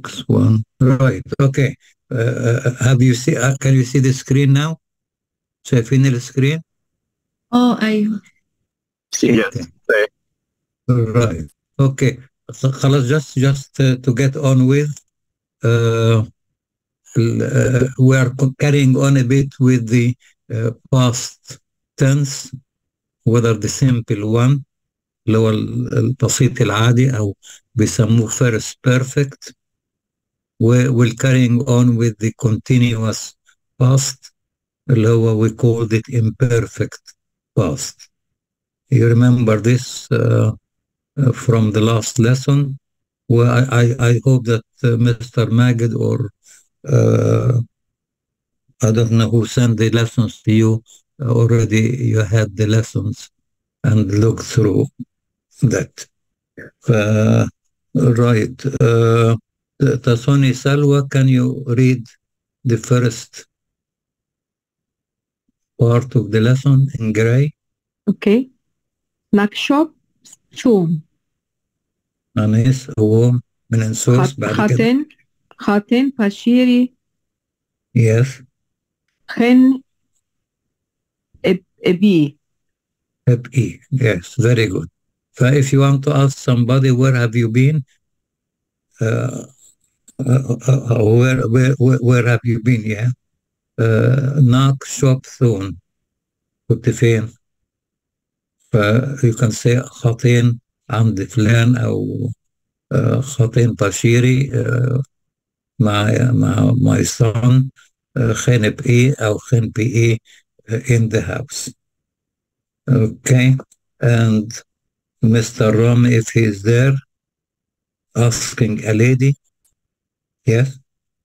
X1. Right. Okay. Have you see? Can you see the screen now? شايفين السكرين؟ أيوه. Okay. Right. Okay. خلاص just to get on with we are carrying on a bit with the past tense, whether the simple one اللي هو البسيط العادي أو بيسموه first perfect. We're carrying on with the continuous past اللي هو we called it imperfect past. You remember this from the last lesson? Well, I hope that Mr. Magid or I don't know who sent the lessons to you already. You had the lessons and looked through that. Right. Tasoni Salwa, can you read the first part of the lesson in gray? Okay. نكشف ثوم. أنيس هو من السورس بعد كده. خاتن باشيري. Yes. خن إبي. E. Yes, very good. So if you want to ask somebody, where have you been? Where have you been? Yeah. Knock, shop, soon. كنت فين؟ you can say خاطين عند فلان أو خاطين بشيري مع my son خان بإيه أو خان بإيه in the house. Okay. And Mr. Ram, if he is there, asking a lady. Yes.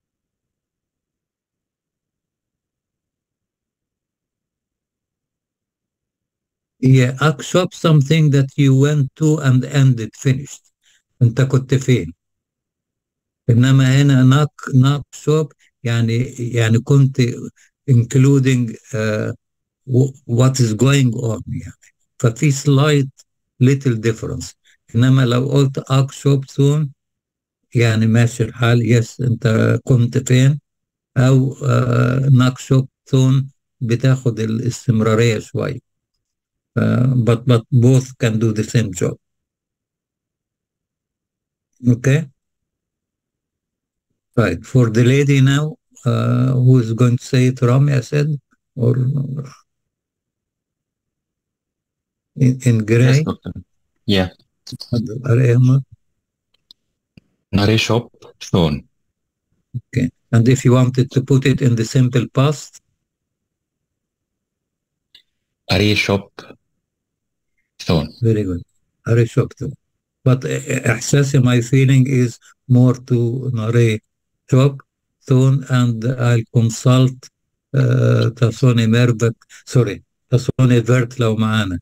Yeah, shop something that you went to and ended finished. انت كنت فين؟ انما هنا knock shop يعني كنت including what is going on يعني. ففي slight little difference. انما لو قلت shop soon يعني ماشي الحال. يس انت كنت فين؟ او knock shop soon بتاخد الاستمرارية شوية. but both can do the same job. Okay. Right. For the lady now, who is going to say it, Rami, I said, or in gray? Yes, doctor. Yeah. Nare shop soon. Okay. And if you wanted to put it in the simple past? Are shop soon. Very good. Are shop soon. But إحساسي, my feeling is more to Nare shop soon, and I'll consult Tasoni Mervek, sorry, Tasoni Vert لو معانا.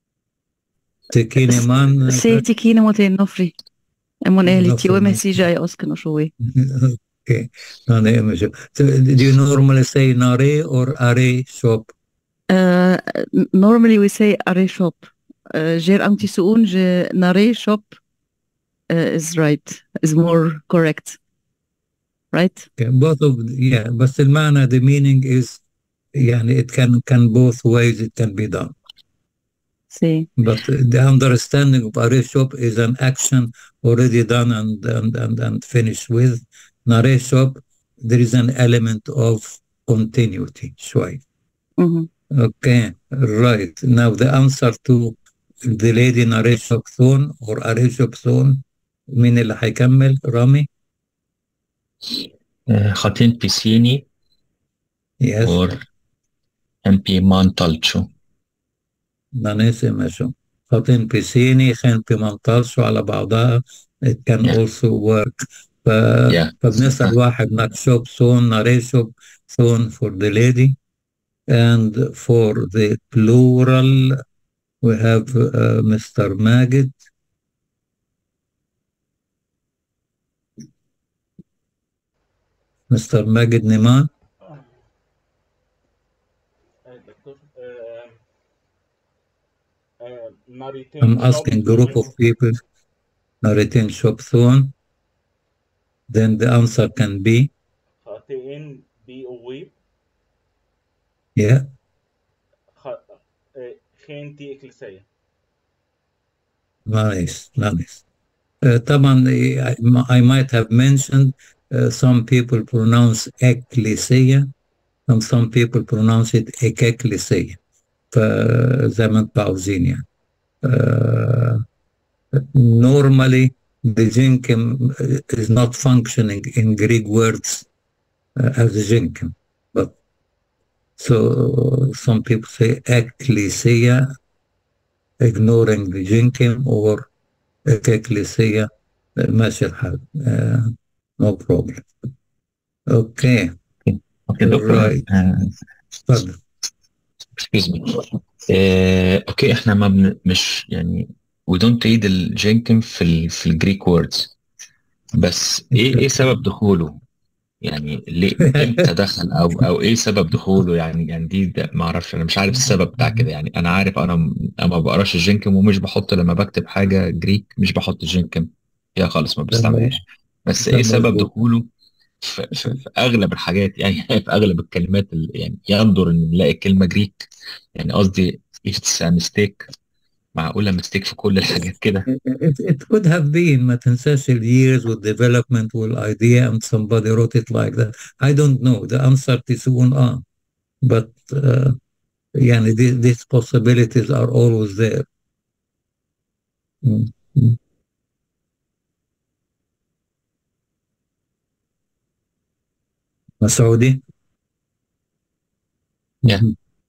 تكيني مان. سي تكيني موتين نفري. أمون إهلي تيوي مسي جاي أسكن شوي. Okay. So, do you normally say Nare or Are shop? Normally we say Are shop. جير أنتي سؤون Nare shop is right, is more correct. Right? Okay. Both of, yeah, بس المعنى, the meaning is يعني it can both ways it can be done. See. But the understanding of Are shop is an action already done and finished with. Nare shop, there is an element of continuity شوي. Okay, right. Now the answer to the lady Nare shop soon or Are shop soon, مين اللي هيكمل؟ رامي؟ خاتين بيسيني. Yes. or MP مانطلشو. نانيسي ماشو. خاتين بيسيني خان بمنطلشو على بعضها. It can also work. فبنسأل واحد not shop soon, Nare shop soon for the lady. And for the plural, we have Mr. Magid. Mr. Magid Niman. I'm asking a group of people. Naritin shop soon. then the answer can be خاطئين BOV yeah. خيانتي إكليسية. Nice. طبعا I might have mentioned some people pronounce ecclesia and some people pronounce it ecclesia فزي ما انتم عاوزين يعني. Normally the Jenkim is not functioning in Greek words as a Jenkim, but so some people say ecclesia ignoring the Jenkim or ecclesia ماشي الحال. No problem. Okay. اوكي دكتور Right. اتفضل. excuse me. اوكي احنا ما مش يعني we don't read الجينكن في الجريك ووردز، بس ايه سبب دخوله؟ يعني ليه امتى دخل او ايه سبب دخوله؟ يعني دي ما اعرفش، انا مش عارف السبب بتاع كده. يعني انا عارف انا ما بقراش الجينكن ومش بحط لما بكتب حاجه جريك مش بحط الجينكن فيها خالص، ما بستعملهاش. بس ايه سبب دخوله في اغلب الحاجات؟ يعني في اغلب الكلمات اللي يعني يندر ان نلاقي كلمه جريك. يعني قصدي if it's a mistake، معقوله مستيك في كل الحاجات كده؟ It could have been. ما تنساش ال years والdevelopment والidea and somebody wrote it like that. I don't know. The answer is soon on. But يعني these possibilities are always there. مسعودي؟ Yeah.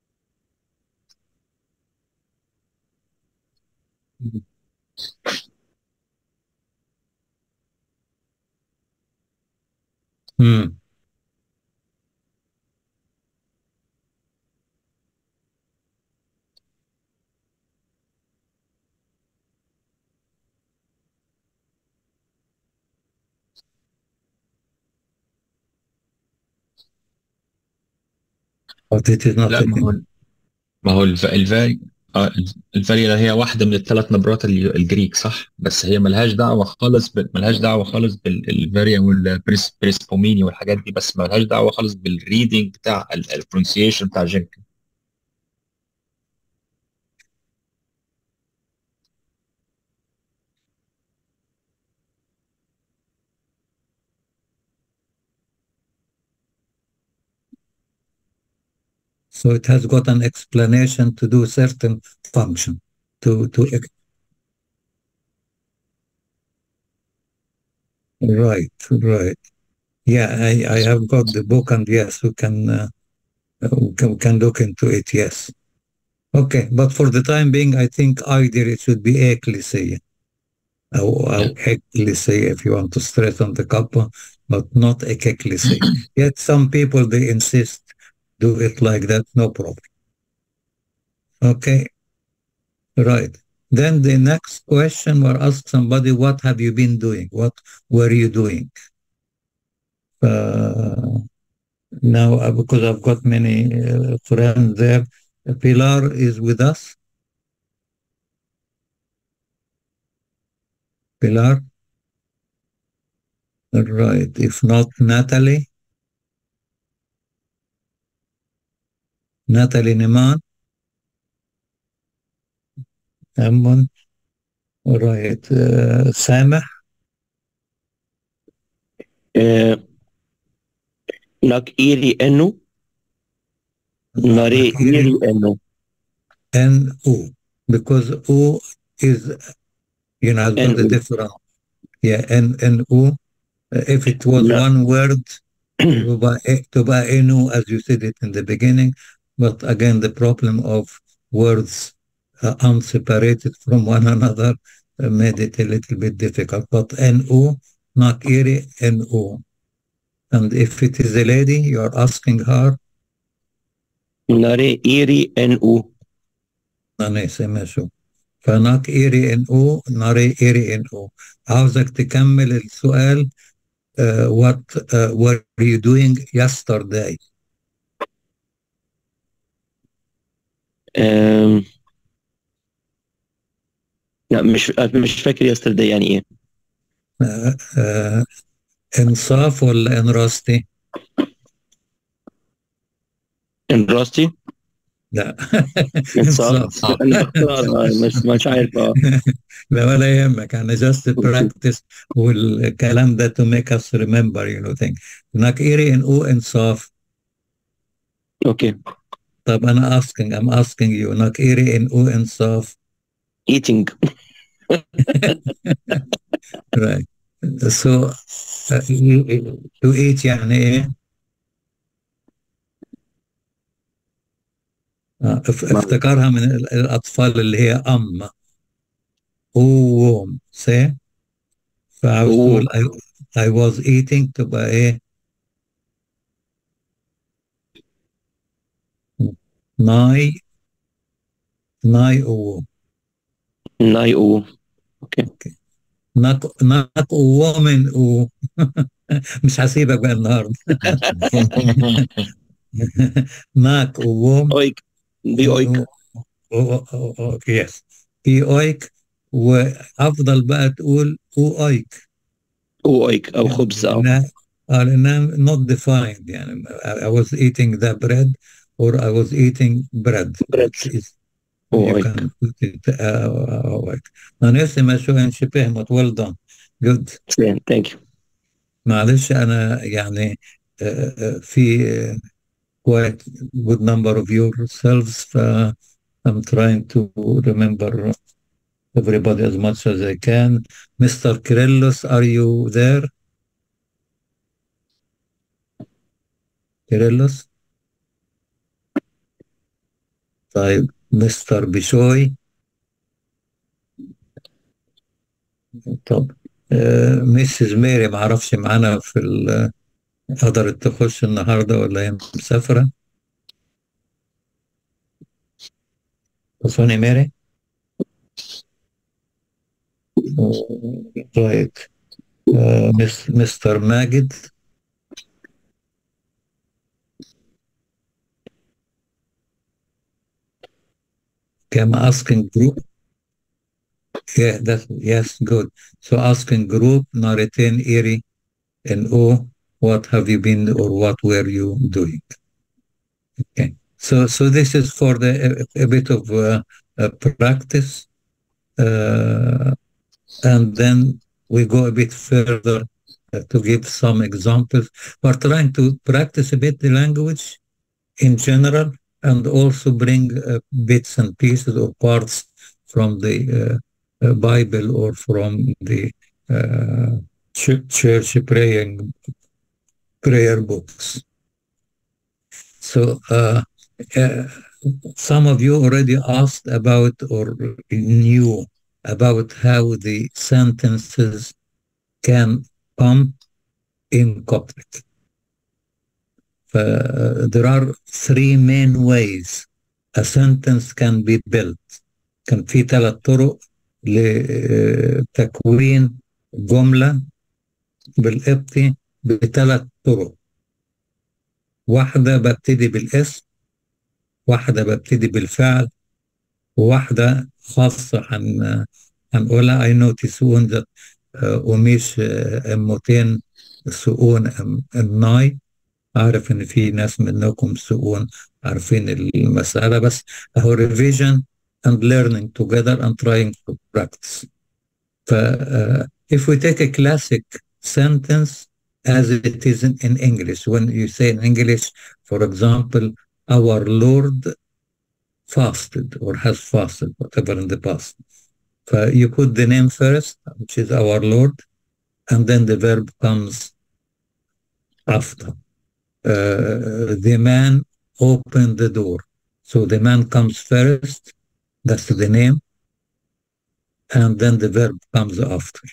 But it is not لا ما هو الفاري الفاري هي واحدة من الثلاث نبرات الجريك صح، بس هي ملهاش دعوة خالص بالفاريا والبريسبوميني والحاجات دي، بس ملهاش دعوة خالص بالريدنج بتاع البرونسيشن بتاع جينكن. So it has got an explanation to do certain function. Right. Yeah, I have got the book, and yes, we can look into it. Yes. Okay, but for the time being, I think either it should be ecclesia or ecclesia if you want to stress on the kappa, but not ecclesia. Yet some people they insist do it like that, no problem. Okay, right. Then the next question will ask somebody, what have you been doing? What were you doing? Now, because I've got many friends there, Pilar is with us. Pilar? Right. If not, Natalie? Natalie Neman? Ammon? Right. Sameh? Nak iri enu. Nare iri enu. N-U. Because U is, has got a different. Yeah, N-U. If it was one word, تبقى enu, as you said it in the beginning. But again, the problem of words unseparated from one another made it a little bit difficult. But N-U, not iri, N-U. And if it is a lady, you're asking her? Nare iri N-U. Nane semesho. فناك إيري إن أو ناري إيري إن أو. عاوزك تكمل السؤال. What were you doing yesterday? لا مش فاكر yesterday يعني ايه. إنصاف ولا إنراستي؟ إن راستي لا إنصاف. إنصاف. أنا بختار مش عارف لا ولا يهمك، أنا just practice والكلام ده to make us remember thing. هناك إيري إن أو إنصاف. أوكي. طب أنا I'm asking you هناك إيري إن أو إنصاف. eating. right. So to eat يعني إيه؟ افتكرها من الأطفال اللي هي ووم سي، فعاوز تقول I was eating تبقى إيه؟ ناي ووم. ناي أو. أوكي. ناك وومن مش هسيبك بقى النهارده. ناك ووم. أويك. بي أويك. يس بي أويك. وأفضل بقى تقول أويك. أويك أو خبز لأنها not defined يعني I was eating the bread or I was eating bread. You can put it أويك. أنا اسمي شو انشبه well done. Good. Thank you. معلش أنا يعني في quite good number of yourselves I'm trying to remember everybody as much as I can. Mr. Kirillos, are you there? Kirillos? طيب مستر بشوي. طب مسز ميري ما اعرفش معانا قدرت تخش النهارده ولا هي مسافره؟ تصوني ميري؟ رايت. مستر ماجد. كم asking group. Yeah, yes, good. So asking group, Naritin, Iri, and O, what have you been or what were you doing? Okay. So this is for a bit of practice, and then we go a bit further to give some examples. We're trying to practice a bit the language in general and also bring bits and pieces or parts from the Bible or from the church prayer books. So some of you already asked about or knew about how the sentences can come in Coptic. There are three main ways a sentence can be built. كان في 3 طرق لتكوين جملة بالقبطي ب3 طرق. واحدة ببتدي بالاسم، واحدة ببتدي بالفعل، وواحدة خاصة هنقولها I notice that ومش أمتين سؤون الناي. أعرف إن في ناس منكم سؤون عارفين المسألة، بس أهو revision and learning together and trying to practice. If we take a classic sentence as it is in English, when you say in English, for example, our Lord fasted or has fasted, whatever in the past. You put the name first, which is our Lord, and then the verb comes after. The man opened the door. So the man comes first, that's the name, and then the verb comes after.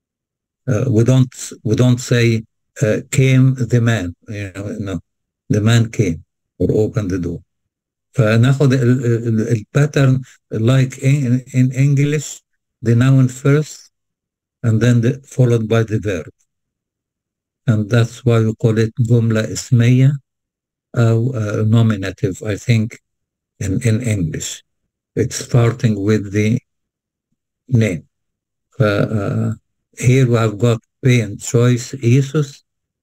We don't say came the man, no, the man came or opened the door. فناخد الباترن like in English, the noun first and then followed by the verb. And that's why we call it جملة اسمية أو nominative, I think, in English. It's starting with the name. Here we have got بين choice إيسوس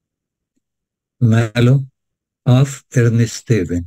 ماله of Ernestine.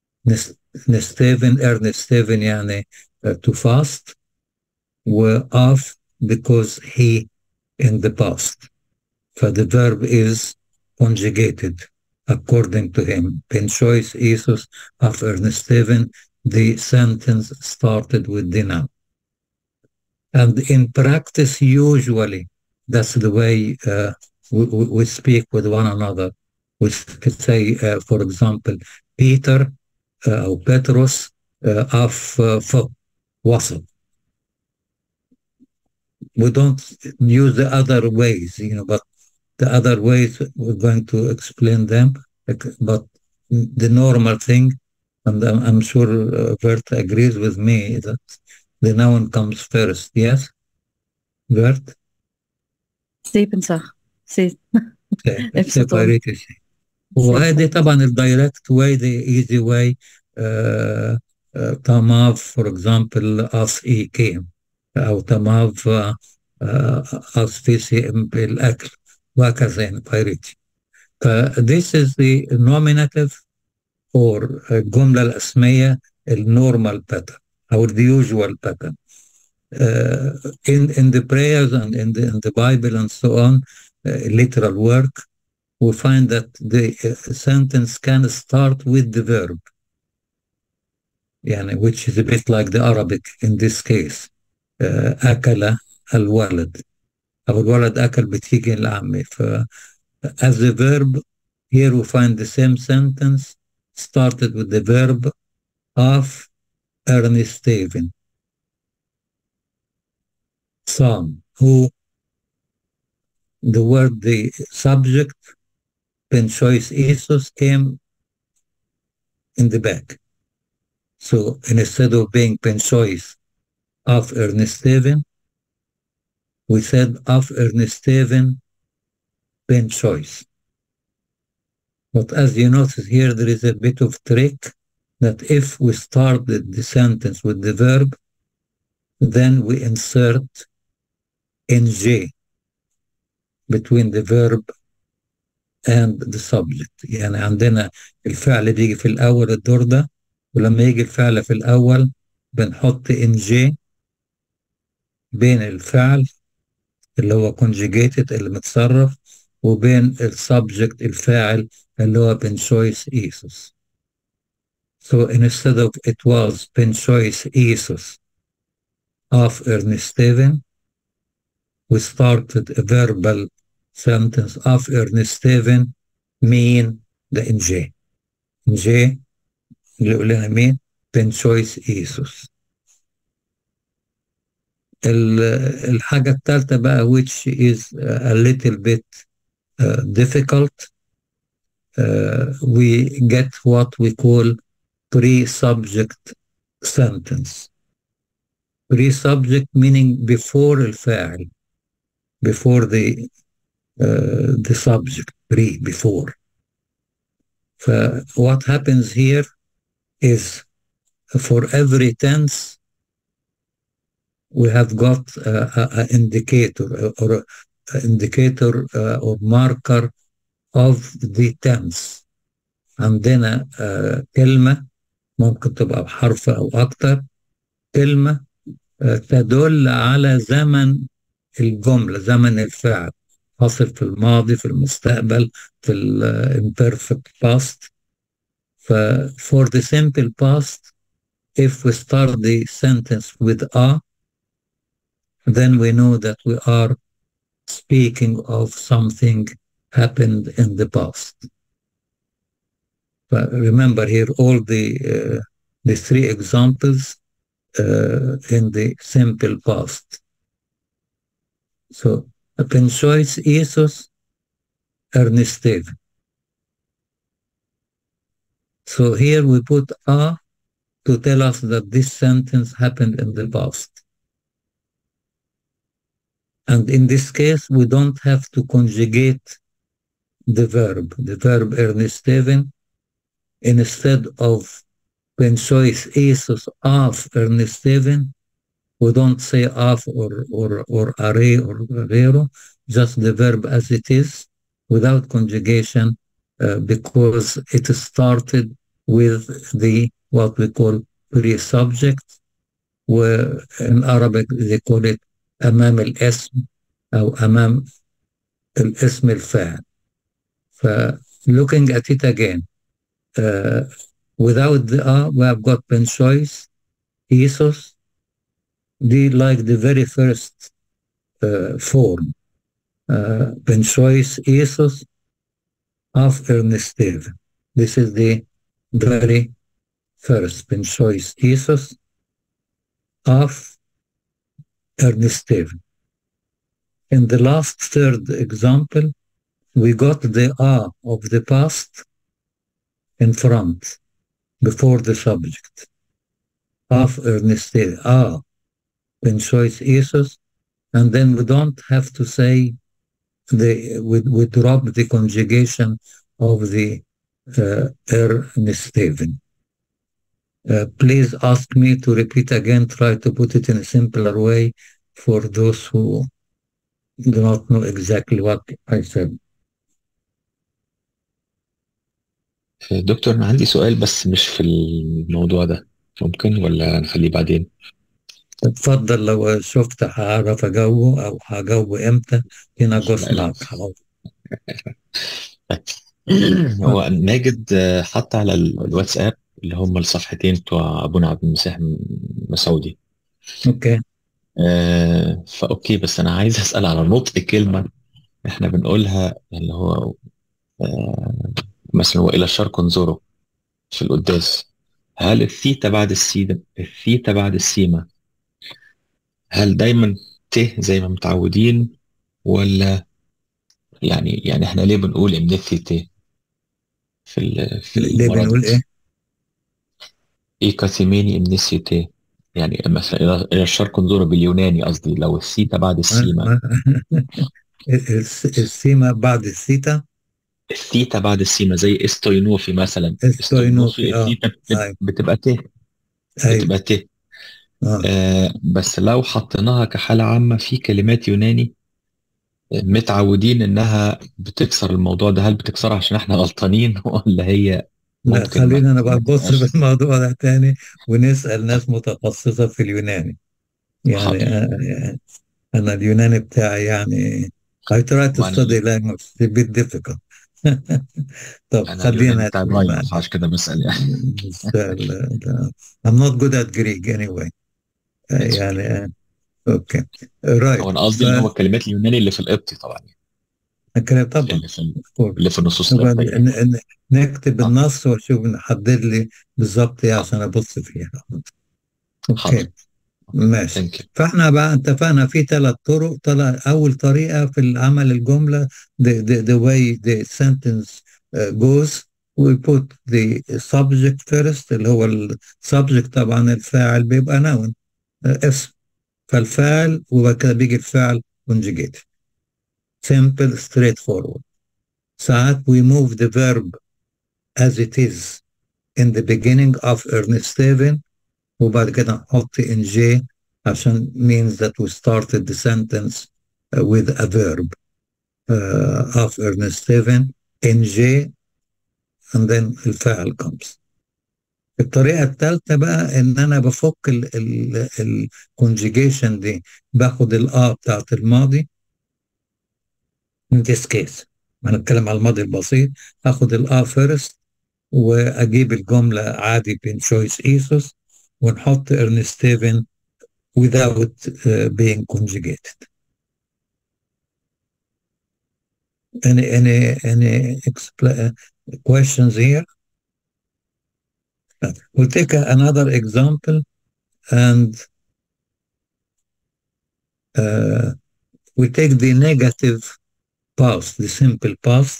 Ernestine يعني to fast و of because he in the past. The verb is conjugated according to him. Ben choice Isus of Ernestine, the sentence started with the noun. And in practice, usually, that's the way we speak with one another. We could say, for example, Peter or Petrus of wasl. We don't use the other ways, but the other ways we're going to explain them. But the normal thing, and I'm sure Bert agrees with me, that the noun comes first. Yes, Bert? سي بنصح سي وهذه طبعا الدايركت واي the easy way تماف for example as he came أو تماف as في بالأكل وهكذا يعني بايريتي. This is the nominative or الجملة الأسمية الnormal pattern أو the usual pattern. In the prayers and in the Bible and so on, literal work, we find that the sentence can start with the verb, which is a bit like the Arabic in this case. أكل الولد أو الولد أكل بتيجي العامة. As a verb, here we find the same sentence started with the verb of Ernestine. Son, who the word, the subject, Ben choice Isus came in the back. So instead of being Ben choice of Ernestine, we said of Ernestine Ben choice. But as you notice here, there is a bit of trick that if we started the sentence with the verb, then we insert NG between the verb and the subject. يعني عندنا الفعل بيجي في الأول الدور ده، ولما يجي الفعل في الأول بنحط NG بين الفعل اللي هو conjugated اللي متصرف وبين السبجكت الفاعل اللي هو Ben choice Isus. So instead of it was Ben choice Isus of Ernestine, we started a verbal sentence of Ernestine mean the NG. NG اللي قلنا مين؟ Ben choice Isus. الحاجة الثالثة بقى which is a little bit difficult, we get what we call pre-subject sentence. Pre-subject meaning before الفاعل, before the subject, before. What happens here is for every tense we have got an indicator or marker of the tense. عندنا كلمة ممكن تبقى بحرف أو أكتر، كلمة تدل على زمن الجملة، زمن الفعل، حصل في الماضي، في المستقبل، في imperfect past. For the simple past, if we start the sentence with a, then we know that we are speaking of something happened in the past. But remember here all the three examples in the simple past. So, Ben choice Isus Ernestine. So here we put a to tell us that this sentence happened in the past. And in this case, we don't have to conjugate the verb Ernestine. Instead of Ben choice Isus of Ernestine, we don't say of or array or arero, just the verb as it is without conjugation because it started with the what we call pre-subject, where in Arabic they call it أمام الاسم أو أمام الاسم الفاعل. Looking at it again, without the we have got Ben choice, Isos, they like the very first form. Ben choice, Isos, of Ernest Steven. This is the very first Ben choice, Isos, of Ernest Steven. In the last third example, we got the A of the past in front, before the subject. Of Ernest Steven, A, Ben choice, Isos, and then we don't have to say we drop the conjugation of the Ernest Steven. Please ask me to repeat again, try to put it in a simpler way for those who do not know exactly what I said. دكتور أنا عندي سؤال بس مش في الموضوع ده، ممكن ولا نخليه بعدين؟ اتفضل، لو شفت هعرف أجاوبه أو هجاوبه إمتى هنا جوز معك. هو ماجد حط على الواتساب اللي هم الصفحتين بتوع أبونا عبد المسيح مسعودي. أوكي. فأوكي، بس أنا عايز أسأل على نطق كلمة إحنا بنقولها اللي هو مثلا وإلى الشرق انظروا في القداس. هل الثيتا بعد السيمة هل دايما ت زي ما متعودين، ولا يعني احنا ليه بنقول امنثي ت في ليه بنقول ايه؟ ايكاثيميني امنثي ت، يعني مثلا الى الشرق انظروا باليوناني، قصدي لو الثيتا بعد السيمة. السيمة بعد الثيتا، الثيتا بعد السيمة زي استوينوفي مثلا. استوينوفي الثيتا بتبقى ت، بتبقى ت. بس لو حطيناها كحالة عامة في كلمات يوناني متعودين انها بتكسر الموضوع ده، هل بتكسرها عشان احنا غلطانين ولا هي لا، خلينا انا بقى نبص في الموضوع ده تاني ونسأل ناس متخصصة في اليوناني. يعني انا اليوناني بتاعي يعني I try to study language, it's a bit difficult. طب خلينا عشان كده بسأل يعني. I'm not good at Greek anyway. يعني اوكي رايت. هو انا قصدي اللي هو الكلمات اليوناني اللي في القبطي طبعا، طبعا اللي في النصوص نكتب النص واشوف نحدد لي بالظبط ايه عشان ابص فيها. اوكي ماشي. فاحنا بقى اتفقنا في 3 طرق. اول طريقه في العمل الجمله the way the sentence goes, we put the subject first اللي هو السبجكت. طبعا الفاعل بيبقى noun اسم، فالفاعل وبعد كده بيجي الفعل conjugated. Simple, straightforward. ساعات we move the verb as it is in the beginning of Ernest Steven وبعد كده نحط in J عشان means that we started the sentence with a verb of Ernest Steven in J and then الفاعل comes. الطريقة الثالثة بقى ان انا بفك ال conjugation دي، باخد الآ بتاعت الماضي in this case هنتكلم على الماضي البسيط، اخد الآ first واجيب الجملة عادي بين choice Isos ونحط Ernest Steven without being conjugated. Any questions here? We'll take another example and we take the negative past, the simple past.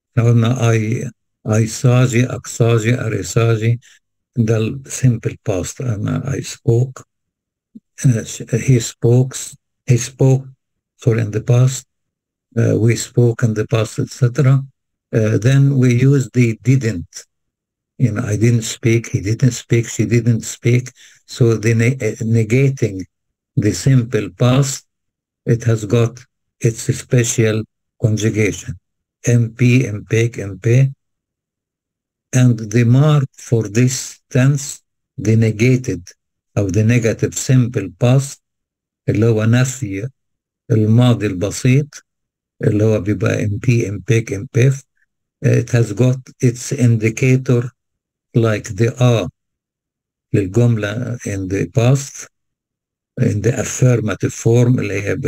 I saji, aksaji, arisaji, the simple past. I spoke, he spoke, sorry, in the past. We spoke in the past, etc. Then we use the didn't. You know, I didn't speak, he didn't speak, she didn't speak. So the negating the simple past, it has got its special conjugation, MP, MPEG, MP. And the mark for this tense, the negated أو the negative simple past اللي هو نفي الماضي البسيط اللي هو بيبقى MP, MPEG, MPEF. It has got its indicator like the R للجملة in the past in the affirmative form اللي هي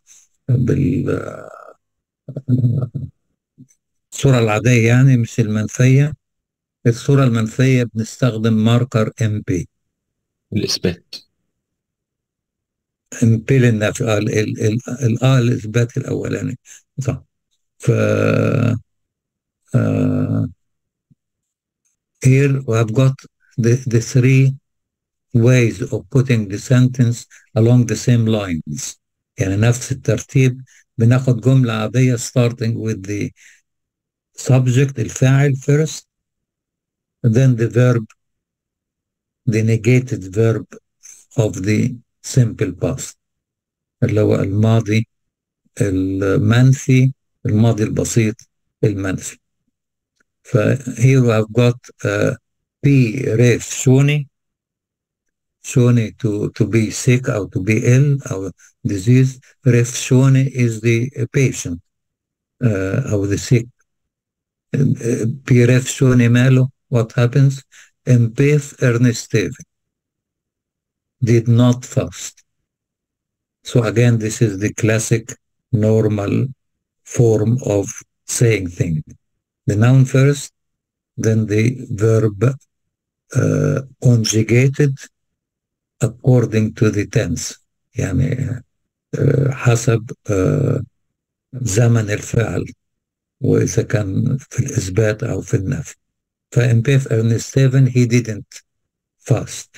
الصورة العادية يعني مش المنفية. الصورة المنفية بنستخدم ماركر MP. الإثبات. MP للنفي الإثبات الأولاني صح. ف here we have got the three ways of putting the sentence along the same lines. يعني نفس الترتيب. بناخد جملة عادية starting with the subject الفاعل first, then the verb, the negated verb of the simple past اللي هو الماضي المنفي الماضي البسيط المنفي. ف here we have got be ref shoni to be sick or to be ill or disease. Ref shoni is the patient or the sick. Be ref shoni malo, what happens? Empeth Ernesteve did not fast. So again, this is the classic normal form of saying things. The noun first, then the verb conjugated according to the tense. يعني حسب زمن الفعل وإذا كان في الإثبات أو في النفي. فإمبيف Ernesteve he didn't fast.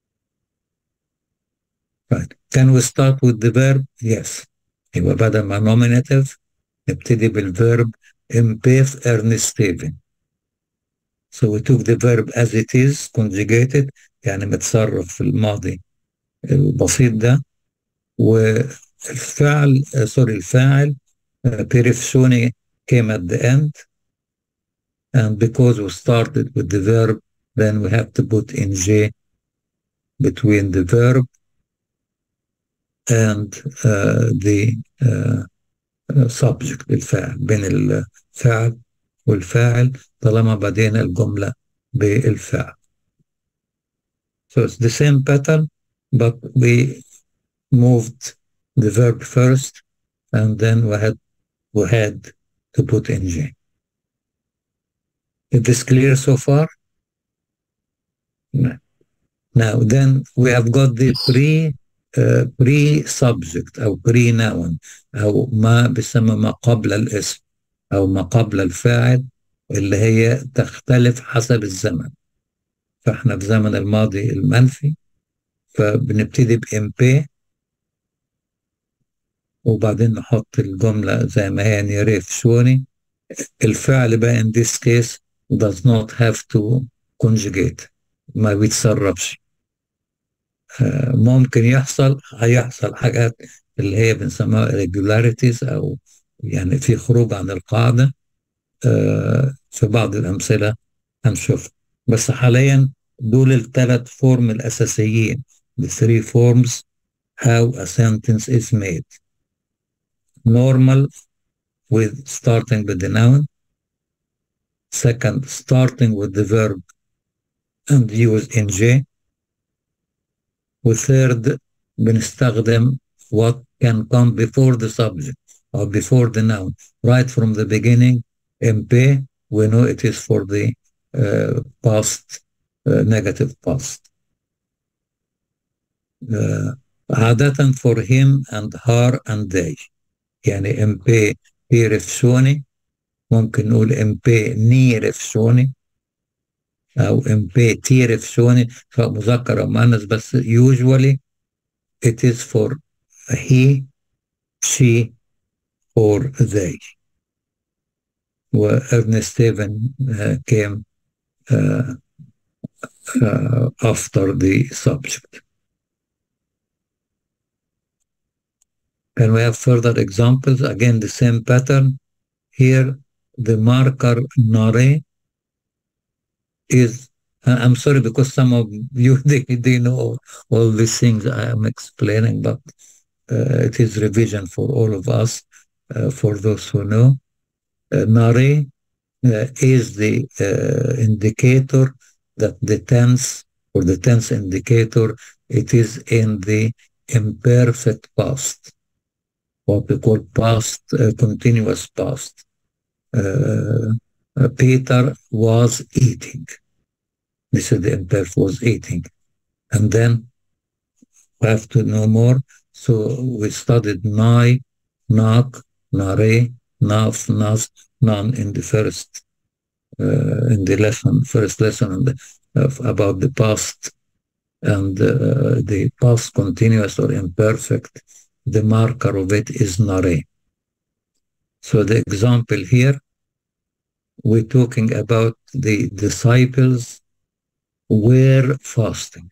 Right. Can we start with the verb? Yes. يبقى بدل ما nominative نبتدي بالverb إمبيف Ernesteve. So we took the verb as it is conjugated يعني متصرف في الماضي البسيط ده. والفعل الفاعل بيرفشوني came at the end, and because we started with the verb then we have to put ing between the verb and the subject الفاعل. بين الفعل والفاعل طالما بدينا الجملة بالفعل. So it's the same pattern, but we moved the verb first and then we had to put ing. Is this clear so far? No. Now then we have got the pre-subject أو pre-noun أو ما بيسمى ما قبل الاسم أو ما قبل الفاعل اللي هي تختلف حسب الزمن. فاحنا في زمن الماضي المنفي فبنبتدي بإمبي وبعدين نحط الجملة زي ما هي نريف شوني. الفعل بقى in this case does not have to conjugate ما بيتصرفش. ممكن هيحصل حاجات اللي هي بنسميها irregularities أو يعني في خروج عن القاعدة في بعض الأمثلة هنشوف. بس حاليا دول الثلاث فورم الأساسيين the three forms how a sentence is made. Normal with starting with the noun. Second, starting with the verb and use ing. وثird بنستخدم what can come before the subject or before the noun. Right from the beginning, MP, we know it is for the past, negative past. عادة for him and her and they. يعني MP يرفشوني ممكن نقول MP نيرفشوني أو MP تيرفشوني سواء مذكر أو مؤنث بس usually it is for he, she or they. وErnesteve came after the subject. Can we have further examples? Again, the same pattern. Here, the marker nare is, I'm sorry because some of you, they know all these things I am explaining, but it is revision for all of us, for those who know. Nare is the indicator that the tense, or the tense indicator, it is in the imperfect past, what we call past, continuous past. Peter was eating. This is the imperfect, was eating. And then we have to know more. So we studied nai, nak, nare, naf, nas, nan in the first lesson about the past, and the past continuous or imperfect, the marker of it is nare. So the example here, we're talking about the disciples were fasting.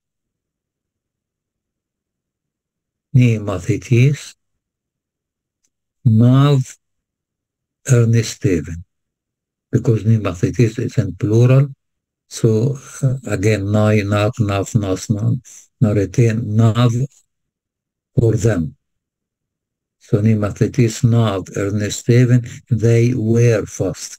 Ni mathetis, nav Ernesteven, because ni mathetis is in plural. So again, nai, nak, naf, nas, nan, naretin, nav for them. So ni mathetis, nav Ernesteven, they were fasting.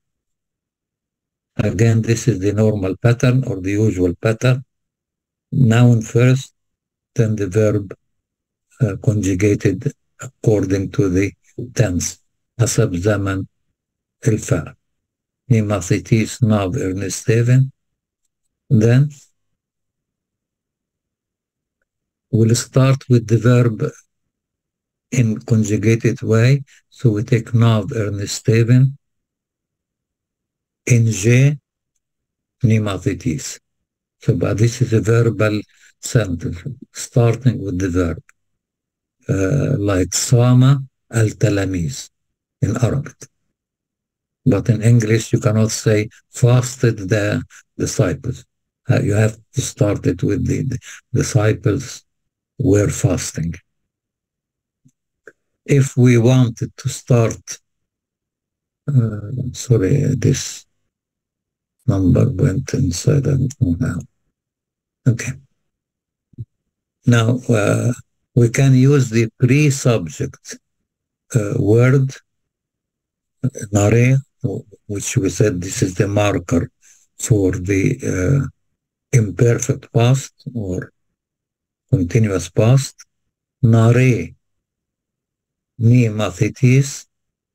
Again, this is the normal pattern or the usual pattern. Noun first, then the verb conjugated according to the tense. حسب زمن الفعل. Nemathetis nav Ernesteven. Then we'll start with the verb in conjugated way. So we take nav Ernesteven. NG nemathetis. So, but this is a verbal sentence starting with the verb, like sama al-talamiz in Arabic. But in English, you cannot say fasted the disciples. You have to start it with the disciples were fasting. If we wanted to start, sorry, this number went inside. I don't know now. Okay. Now, we can use the pre-subject word, nare, which we said this is the marker for the imperfect past or continuous past. Nare, ni mathetis,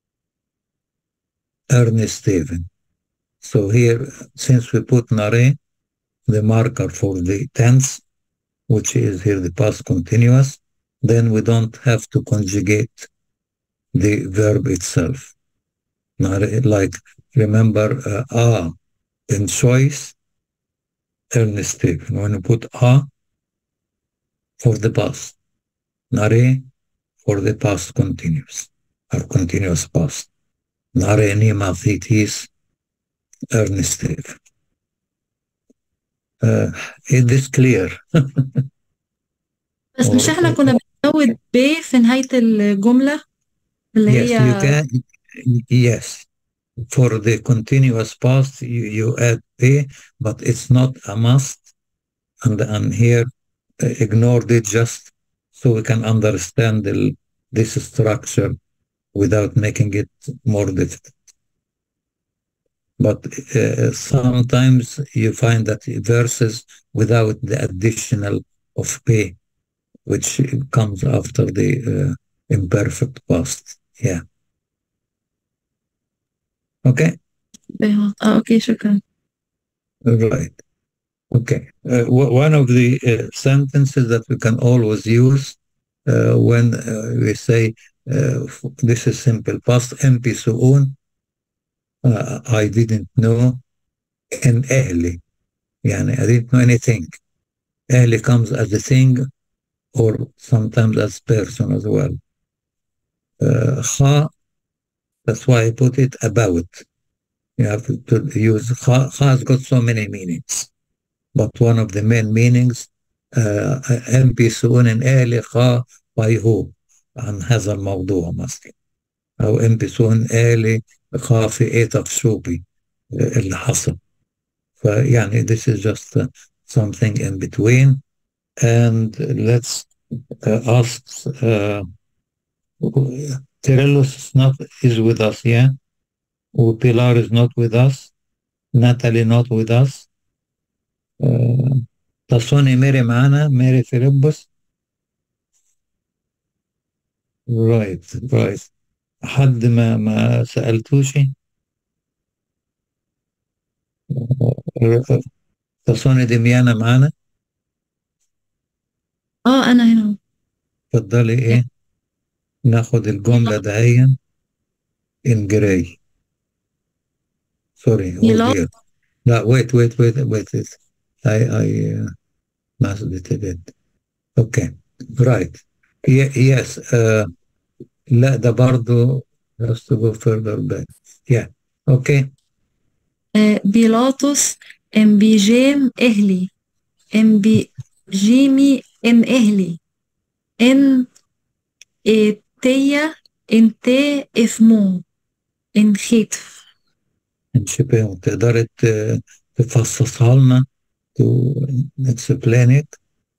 Ernesteven. So here, since we put nare, the marker for the tense, which is here the past continuous, then we don't have to conjugate the verb itself. Nare, like, remember, in choice, Ernesteven. When you put for the past, nare for the past continuous, or continuous past. Nare ni mathetis Ernesteven. Is this clear? بس مش احنا كنا بنزود ب في نهاية الجملة اللي Yes, هي you can. Yes, for the continuous past, you add a, but it's not a must. And here, ignored it just so we can understand this structure without making it more difficult. But sometimes you find that verses without the additional of p, which comes after the imperfect past. Yeah. Okay. اوكي شكرا. Right. Okay. One of the sentences that we can always use when we say this is simple past, MP su'un, I didn't know, and ahli. Yani, I didn't know anything. Ahli comes as a thing or sometimes as person as well. Kha, that's why I put it about. You have to use kha. Kha has got so many meanings. But one of the main meanings, MP su'un and ahli kha by who? عن هذا الموضوع مثلا، أو إن بيسون آلي خافي إيه تفشوبي اللي حصل. فيعني this is just something in between. And let's ask Tirellos is with us, yeah? Pilar is not with us. Natalie not with us. تصوني ميري معانا، ميري فيلبس. right. حد ما سألتوشي؟ تصوني دميانة معانا؟ أنا هنا. اتفضلي إيه؟ ناخد الجملة دهيا in gray. Sorry, oh dear. لا wait. I messed it a bit. Okay, right. Yes. لا ده برضو just to go further back. Yeah. Okay. بيلاطس ام بيجام اهلي ام بيجيمي ان اهلي ان اتيا انت افمو ان خيتف. شبه تقدر تفصصها لنا to explain it.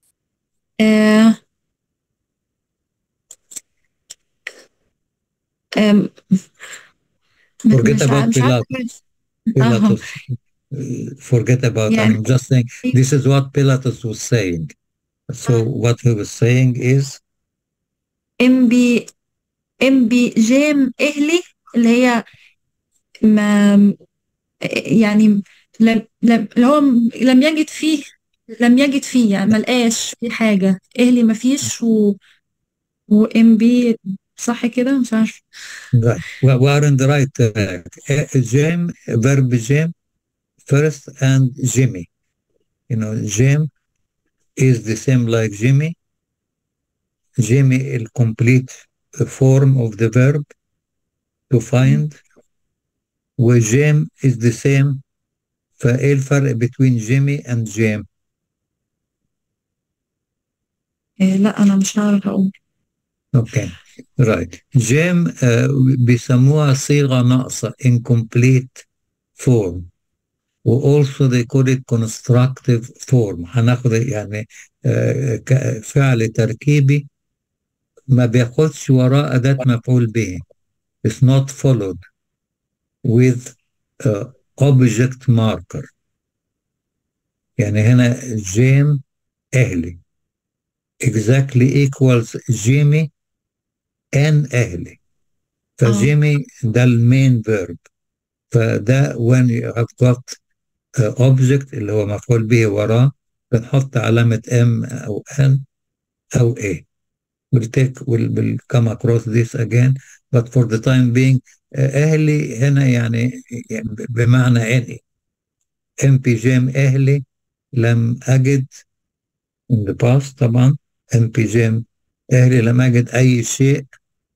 Forget about Pilatus. Forget about يعني, I'm just saying this is what Pilatus was saying. So what he was saying is ام بي جام اهلي اللي هي ما يعني اللي هو لم يجد فيه يعني ما لقاش في حاجة اهلي ما فيش وام بي صح كده مش عارف. right. We are in the right track. Jam, verb jam first and Jimmy. You know, Jam is the same like Jimmy. Jimmy is complete form of the verb to find. وجام is the same. فايه الفرق between Jimmy and Jam؟ لا أنا مش عارف أقول. Okay, right. Jam بيسموها صيغة ناقصة incomplete form. و also they call it constructive form. هناخد يعني فعل تركيبي ما بياخدش وراه أداة مفعول به. It's not followed with object marker. يعني هنا جيم أهلي exactly equals جيمي and أهلي. فجيمي ده المين verb. فده when you have got object اللي هو مفعول به وراه بنحط علامة M أو N أو A. we'll come across this again but for the time being أهلي هنا يعني بمعنى أني MPGM أهلي لم أجد in the past طبعا MPGM أهلي لم أجد أي شيء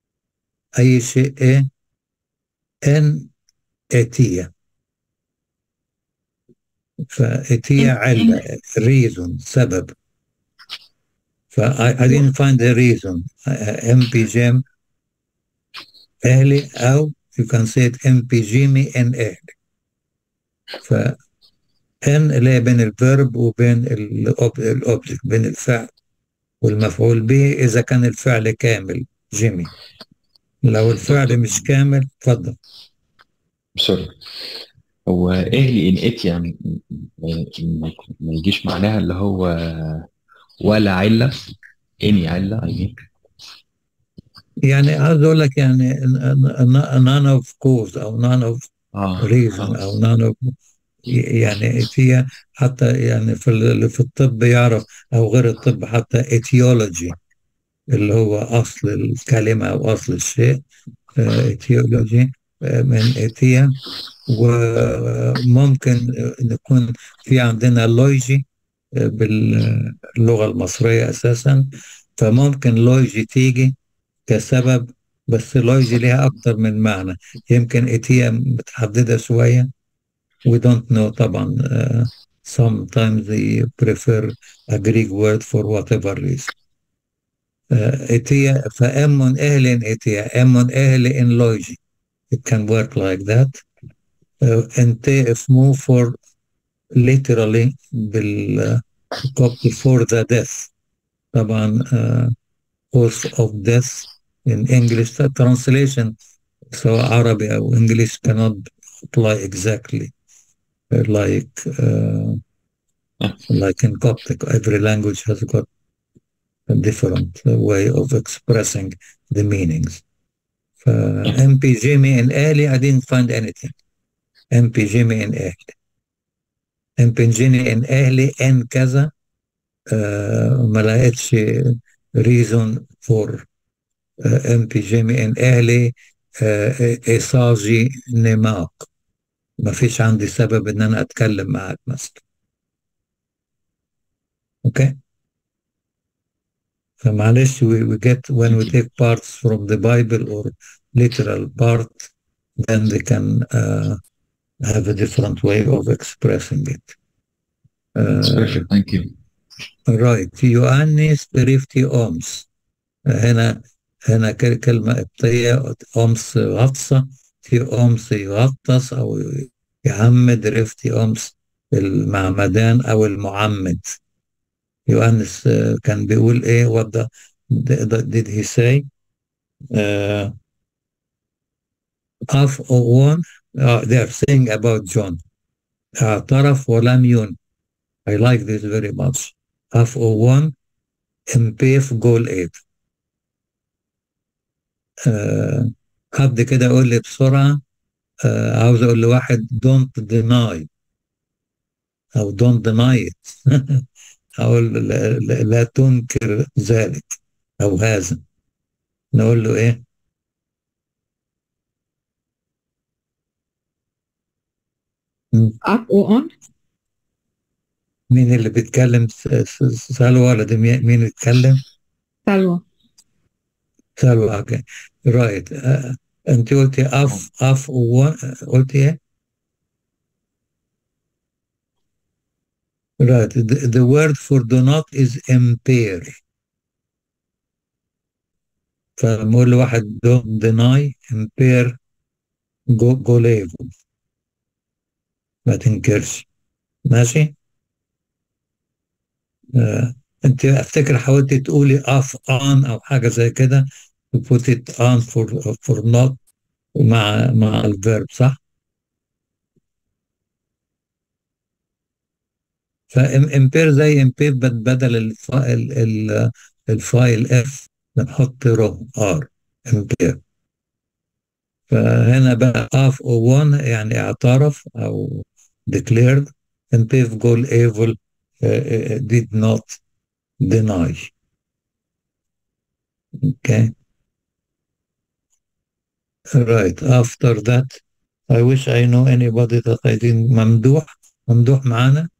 إيه إن أتية. فأتية علة reason سبب. I didn't find the reason. MPGM أهلي أو you can say it MPGMي إن أهلي. إن اللي هي بين الفيرب وبين الأوبجكت بين الفعل والمفعول به إذا كان الفعل كامل جيمي. لو الفعل مش كامل اتفضل. سوري، هو اهلي ان ات يعني ما يجيش معناها اللي هو ولا علة اني علة يعني عاوز اقول لك يعني none of cause او none of reason او none of يعني فيها حتى يعني في الطب يعرف او غير الطب حتى etiology اللي هو اصل الكلمة او اصل الشيء etiology من اتيا. وممكن نكون في عندنا لوجي باللغة المصرية أساسا، فممكن لوجي تيجي كسبب بس لوجي لها أكتر من معنى. يمكن اتيا متحددة شوية we don't know طبعا. Sometimes they prefer a Greek word for whatever reason. إتيا فأمون أهل إتيا أمون أهل in logi. It can work like that. أنت if move for literally بالكوبت for the death. طبعا cause of death in English translation سواء عربي أو English cannot apply exactly like in Coptic. Every language has got a different way of expressing the meanings. MP Jimmy and Ali, I didn't find anything. MP Jimmy and Ali. MP Jimmy and Ali and كذا ما لقيتش reason for MP Jimmy and Ali إصاجي نماق. ما فيش عندي سبب إن أنا أتكلم معك مثلا. Okay. فمعلش we get when we take parts from the Bible or literal part, then they can have a different way of expressing it. Perfect, thank you. Right. يؤنس بريفتي أمس. هنا كلمة قبطية أمس غطسة، في أمس يغطس أو يعمد، ريفتي أمس المعمدان أو المعمد. يؤنس كان بيقول إيه؟ what did he say? Of one they are saying about John. اعترف ولم ين. I like this very much. Of one امبيف جول ايد. حد كده يقول لي بسرعة. عاوز اقول لواحد don't deny او don't deny it. اقول لا تنكر ذلك او هذا. نقول له ايه؟ up or on. مين اللي بيتكلم؟ سلوى ولا ده مين يتكلم؟ سلوى. سلوى. اوكي رايت. انت قلتي اف قلتي ايه؟ Right. The word for do not is impair. فنقول لواحد don't deny impair go level. ما تنكرش. ماشي؟ انت افتكر حاولتي تقولي off on او حاجة زي كده to put it on for not مع الفيرب صح؟ فامبير زي امبير بدل الفايل اف بنحط رو ار امبير. فهنا بقى اف او 1 يعني اعترف او declared. امبير جول ايفل did not deny. Okay. Right. After that I wish I know anybody that I didn't. ممدوح معانا.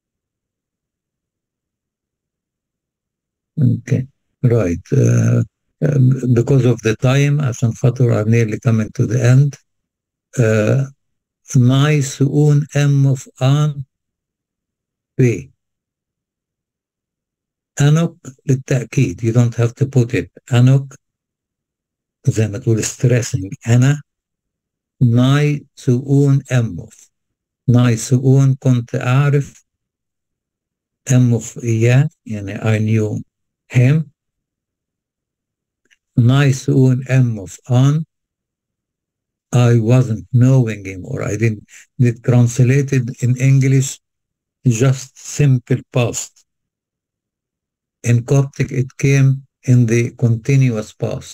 Okay. Right. Because of the time, عشان خاطر are nearly coming to the end. Nice un M of an B. أنوك للتأكيد. You don't have to put it. أنوك زي ما تقول stressing. أنا nice un M of. nice un كنت أعرف. M of إياه يعني I knew him. Nice un M of an. I wasn't knowing him, or I didn't. It translated in English just simple past. In Coptic, it came in the continuous past.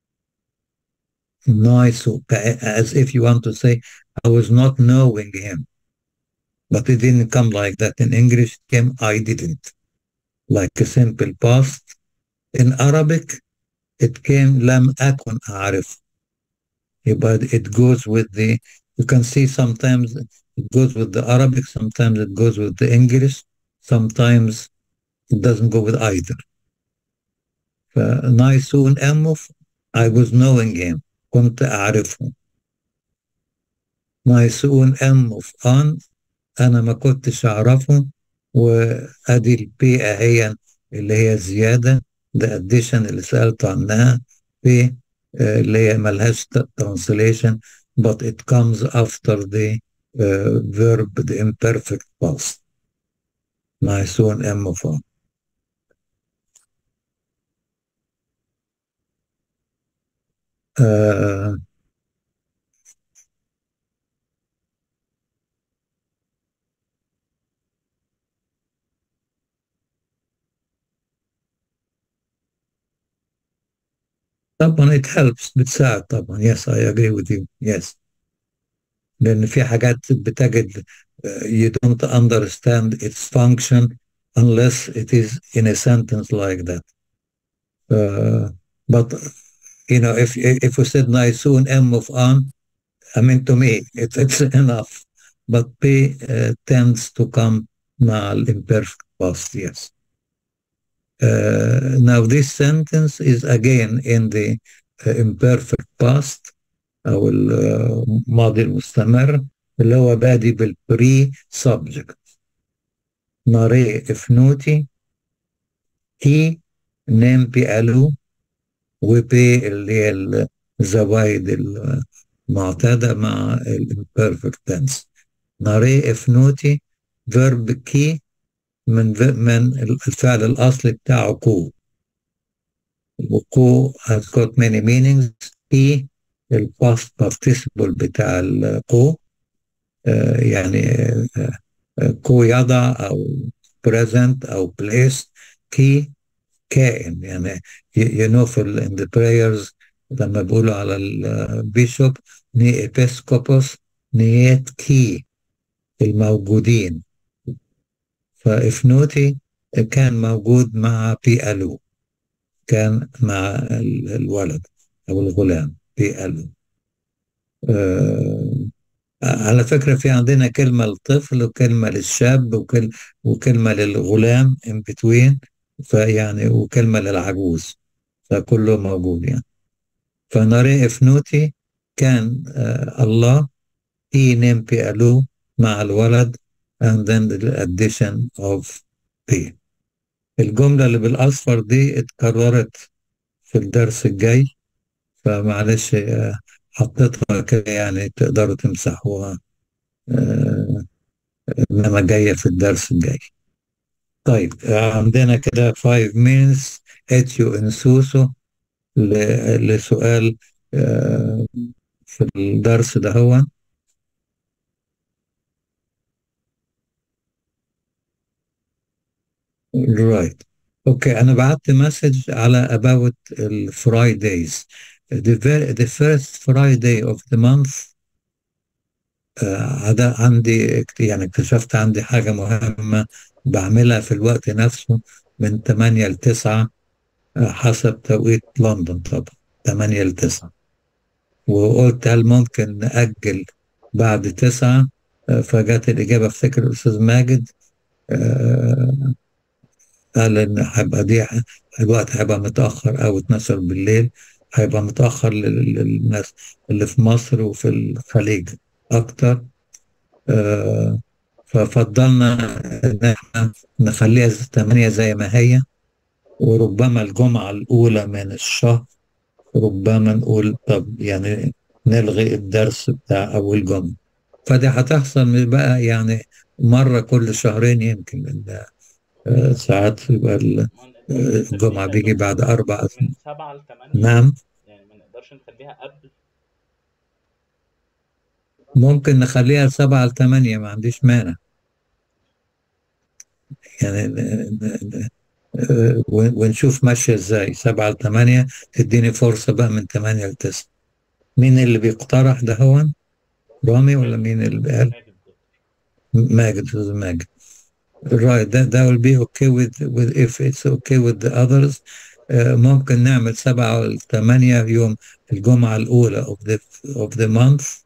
Nice, as if you want to say, I was not knowing him. But it didn't come like that. In English, it came, I didn't. Like a simple past. In Arabic, it came, لم أكن أعرف. But it goes with the, you can see sometimes it goes with the Arabic, sometimes it goes with the English, sometimes it doesn't go with either. نايسون أمف I was knowing him. كنت أعرفه. نايسون أمف أن أنا ما كنتش أعرفه. وأدي البي أهي اللي هي زيادة the addition اللي سألته عنها في اللي هي ملهاش translation but it comes after the verb the imperfect past مع soon M of on. طبعا it helps بتساعد طبعا. yes I agree with you. yes لأن في حاجات بتجد you don't understand its function unless it is in a sentence like that. But you know, if you said Naisun M of on, I mean to me it's enough. But P tends to come مع imperfect past. Yes. Now this sentence is again in the imperfect past أو الماضي المستمر اللي هو بادي بالبري subject. ناري افنوتي تي نيم بيالو وبي اللي هي الزوايد المعتادة مع الامبيرفكت تنس. ناري افنوتي فيرب كي من الفعل الأصلي بتاعه كو. وكو has got many meanings. كي الباست participle بتاع الكو يعني كو يضع أو present أو place. كي كائن يعني you know in the prayers لما بيقولوا على البيشوب ني إبسكوبوس نيات كي الموجودين. فإفنوتي كان موجود مع بيالو كان مع الولد أو الغلام بيالو. على فكرة في عندنا كلمة للطفل وكلمة للشاب وكلمة للغلام in between فيعني وكلمة للعجوز فكله موجود يعني. فنرى إفنوتي كان الله he named بيالو مع الولد and then the addition of P. الجملة اللي بالأصفر دي اتكررت في الدرس الجاي فمعلش حطيتها كده يعني تقدروا تمسحوها إنما جاية في الدرس الجاي. طيب عندنا كده 5 minutes اتيو انسوسو لسؤال في الدرس ده هو. right. اوكي أنا بعت مسج على about الفرايدايز. the first Friday of the month هذا عندي يعني اكتشفت عندي حاجة مهمة بعملها في الوقت نفسه من 8 ل 9 حسب توقيت لندن طبعا 8 ل 9 وقلت هل ممكن نأجل بعد 9 فجات الإجابة افتكر الأستاذ ماجد قال إن هيبقى دي الوقت هيبقى متأخر أو 12 بالليل هيبقى متأخر للناس اللي في مصر وفي الخليج أكتر. ففضلنا إن احنا نخليها 8 زي ما هي وربما الجمعة الأولى من الشهر ربما نقول طب يعني نلغي الدرس بتاع أول جمعة. فدي هتحصل بقى يعني مرة كل شهرين يمكن ساعات يبقى الجمعة بيجي بعد 4 من 7 ل 8 نعم يعني ما نقدرش نخليها قبل. ممكن نخليها 7 ل 8 ما عنديش مانع يعني ونشوف ماشية ازاي. 7 ل 8 تديني فرصة بقى من 8 ل 9. مين اللي بيقترح ده هو رامي ولا مين اللي قال؟ ماجد. ماجد right that will be okay with if it's okay with the others. ممكن نعمل 7 و 8 يوم الجمعة الأولى of the month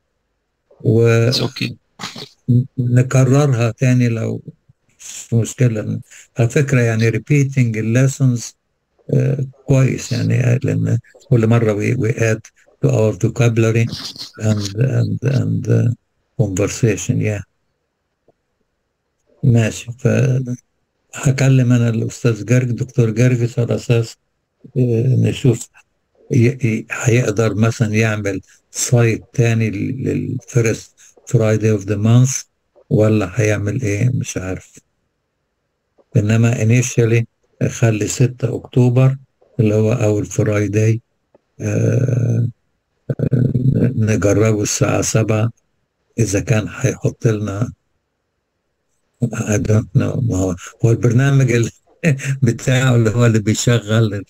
ونكررها تاني لو مش مشكلة. على فكرة يعني repeating lessons كويس يعني لأن كل مرة we add to our vocabulary and conversation. yeah ماشي. فهكلم أنا الأستاذ جرج دكتور جرجس على أساس نشوف هيقدر مثلا يعمل سايت تاني للفيرست فرايداي اوف ذا مانث ولا هيعمل ايه مش عارف. انما initially خلي 6 اكتوبر اللي هو اول فرايداي نجربه الساعة 7 اذا كان هيحط لنا I don't know. ما هو البرنامج بتاعه اللي هو اللي بيشغل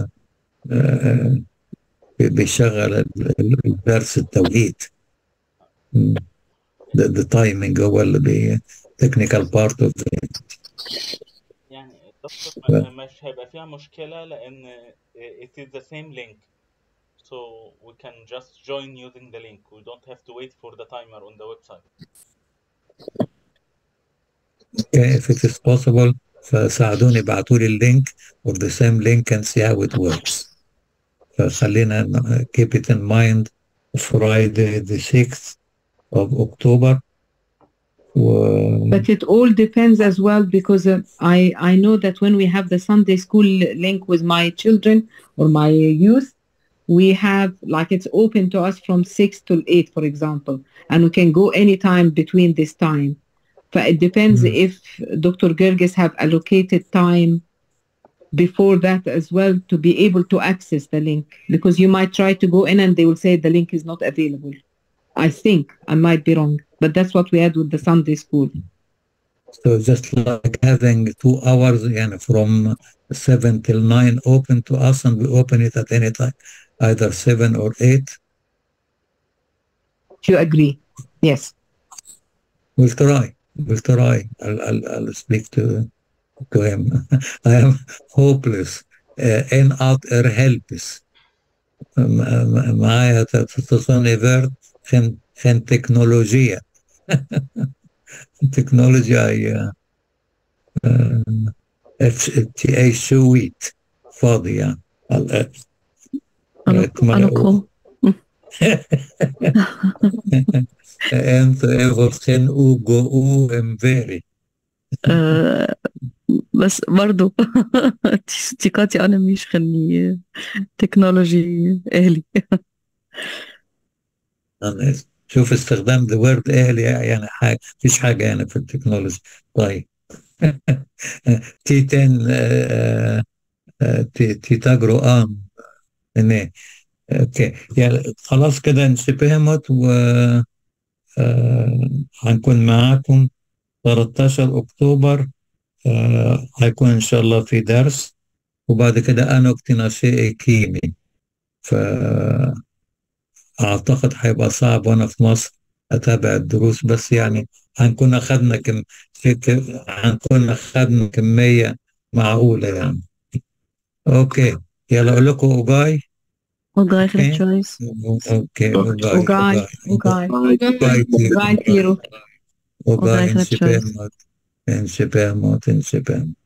بيشغل الدرس التوقيت. the timing هو اللي technical part of it. يعني الدكتور مش هيبقى فيها مشكلة لأن it is the same link, so we can just join using the link. We don't have to wait for the timer on the website. Okay, if it is possible فساعدوني ابعتوا لي اللينك or the same link and see how it works. فخلينا keep it in mind Friday the 6th of October. But it all depends as well because I know that when we have the Sunday school link with my children or my youth, we have like it's open to us from 6 till 8, for example, and we can go anytime between this time. But it depends if Dr. Gerges have allocated time before that as well to be able to access the link, because you might try to go in and they will say the link is not available. I think I might be wrong, but that's what we had with the Sunday school. So just like having 2 hours and from 7 till 9 open to us and we open it at any time, either 7 or 8. Do you agree? Yes. We'll try. I'll speak to him. I am hopeless. En out helpless. معايا تصني فيرد خن تكنولوجيا. تكنولوجيا FTA شويت فاضي يعني. أنكم أنت إيفرخن أو إمفيري. بس برضو ثقتي أنا مش خني تكنولوجي أهلي. شوف استخدام the word أهلي يعني حاجة فيش حاجة يعني في التكنولوجي. طيب تيتاجرو إنه اوكي يعني خلاص كده انشبهمت و هنكون معاكم 13 اكتوبر. هيكون ان شاء الله في درس وبعد كده انا اكتناشي كيمي فاعتقد هيبقى صعب وانا في مصر اتابع الدروس بس يعني هنكون اخذنا كمية معقولة يعني. اوكي يلا اقول لكم اوجاي. وجاي خير تشويس. اوكي اوجاي تيرو. اوجاي انشبهمت.